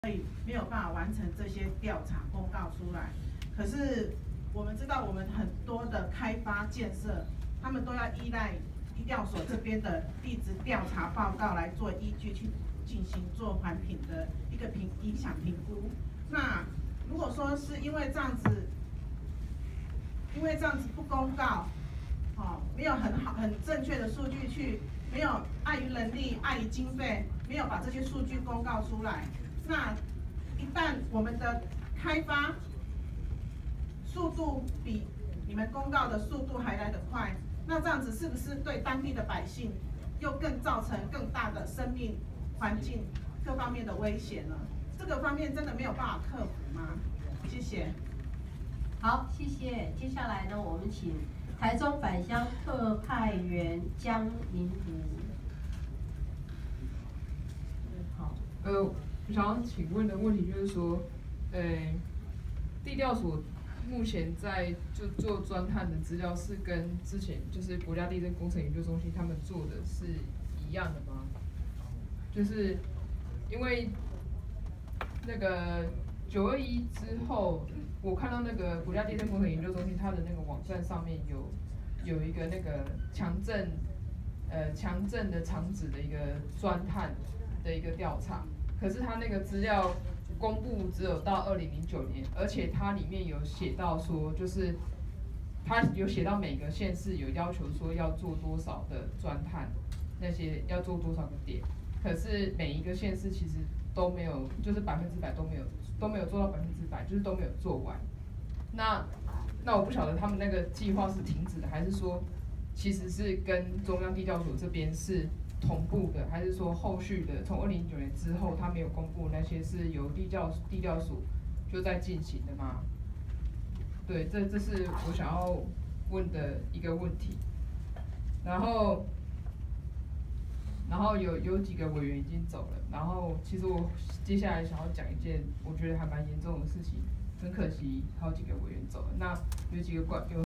没有办法完成这些调查公告出来。可是我们知道，我们很多的开发建设，他们都要依赖地调所这边的地质调查报告来做依据去进行做环评的一个影响评估。那如果说是因为这样子不公告，没有很正确的数据没有碍于人力、碍于经费，没有把这些数据公告出来，那一旦我们的开发速度比你们公告的速度还来得快，那这样子是不是对当地的百姓又更造成更大的生命环境各方面的威胁呢？这个方面真的没有办法克服吗？谢谢。 好，谢谢。接下来呢，我们请台中返乡特派员江明如。 好，我想要请问的问题就是说，地调所目前在就做钻探的资料是跟之前就是国家地震工程研究中心他们做的是一样的吗？就是因为那个921之后，我看到那个国家地震工程研究中心它的那个网站上面有一个那个强震的场址的一个钻探的一个调查，可是它那个资料公布只有到2009年，而且它里面有写到说，就是它有写到每个县市有要求说要做多少的钻探，那些要做多少个点，可是每一个县市其实都没有，就是100%都没有做到100%，就是都没有做完。那我不晓得他们那个计划是停止的，还是说其实是跟中央地调所这边是同步的，还是说后续的从2009年之后他没有公布那些是由地调所就在进行的吗？对，这是我想要问的一个问题。然后有几个委员已经走了，然后其实我接下来想要讲一件我觉得还蛮严重的事情，很可惜好几个委员走了。那有几个